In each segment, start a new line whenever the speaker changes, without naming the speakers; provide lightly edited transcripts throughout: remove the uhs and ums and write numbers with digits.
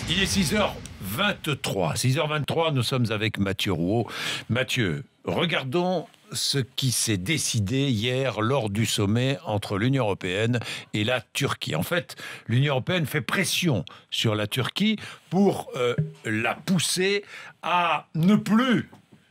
Il est 6h23. 6h23, nous sommes avec Mathieu Rouault. Mathieu, regardons ce qui s'est décidé hier lors du sommet entre l'Union européenne et la Turquie. En fait, l'Union européenne fait pression sur la Turquie pour la pousser à ne plus,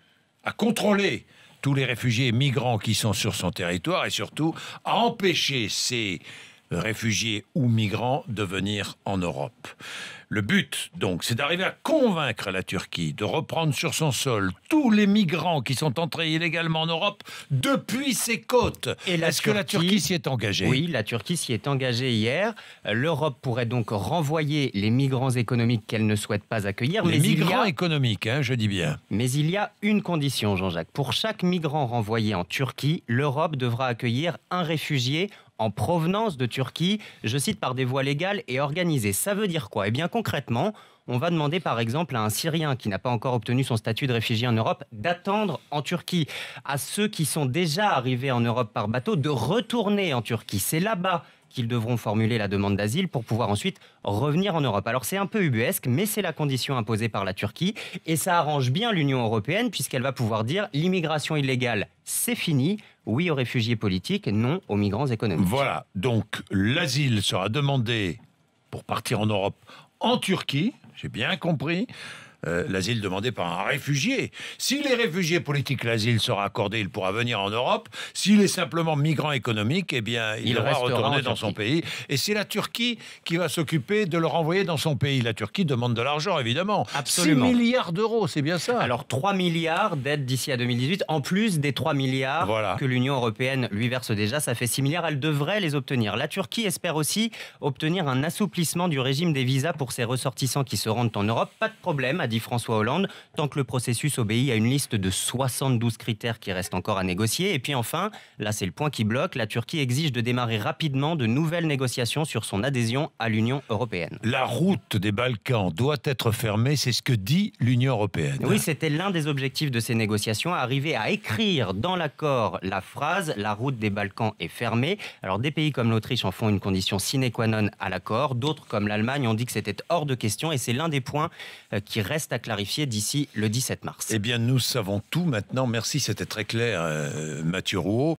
à contrôler tous les réfugiés et migrants qui sont sur son territoire et surtout à empêcher ces réfugiés ou migrants de venir en Europe. Le but, donc, c'est d'arriver à convaincre la Turquie de reprendre sur son sol tous les migrants qui sont entrés illégalement en Europe depuis ses côtes. Est-ce que la Turquie s'y est engagée?
Oui, la Turquie s'y est engagée hier. L'Europe pourrait donc renvoyer les migrants économiques qu'elle ne souhaite pas accueillir.
Les migrants économiques, hein, je dis bien.
Mais il y a une condition, Jean-Jacques. Pour chaque migrant renvoyé en Turquie, l'Europe devra accueillir un réfugié en provenance de Turquie, je cite, par des voies légales et organisées. Ça veut dire quoi? Eh bien, concrètement, on va demander par exemple à un Syrien qui n'a pas encore obtenu son statut de réfugié en Europe d'attendre en Turquie. À ceux qui sont déjà arrivés en Europe par bateau de retourner en Turquie. C'est là-bas qu'ils devront formuler la demande d'asile pour pouvoir ensuite revenir en Europe. Alors c'est un peu ubuesque, mais c'est la condition imposée par la Turquie et ça arrange bien l'Union européenne puisqu'elle va pouvoir dire l'immigration illégale, c'est fini, oui aux réfugiés politiques, non aux migrants économiques.
Voilà, donc l'asile sera demandé pour partir en Europe en Turquie, j'ai bien compris. L'asile demandé par un réfugié. Si les réfugiés politiques, l'asile sera accordé, il pourra venir en Europe. S'il est simplement migrant économique, eh bien, il devra retourner dans son pays. Et c'est la Turquie qui va s'occuper de le renvoyer dans son pays. La Turquie demande de l'argent, évidemment.
Absolument.
6 milliards d'euros, c'est bien ça?
Alors, 3 milliards d'aides d'ici à 2018, en plus des 3 milliards que l'Union européenne lui verse déjà. Ça fait 6 milliards, elle devrait les obtenir. La Turquie espère aussi obtenir un assouplissement du régime des visas pour ses ressortissants qui se rendent en Europe. Pas de problème, a dit François Hollande, tant que le processus obéit à une liste de 72 critères qui restent encore à négocier. Et puis enfin, là c'est le point qui bloque, la Turquie exige de démarrer rapidement de nouvelles négociations sur son adhésion à l'Union européenne.
La route des Balkans doit être fermée, c'est ce que dit l'Union européenne.
Oui, c'était l'un des objectifs de ces négociations, arriver à écrire dans l'accord la phrase « La route des Balkans est fermée ». Alors des pays comme l'Autriche en font une condition sine qua non à l'accord, d'autres comme l'Allemagne ont dit que c'était hors de question et c'est l'un des points qui reste à clarifier d'ici le 17 mars.
Eh bien, nous savons tout maintenant. Merci, c'était très clair, Mathieu Rouault.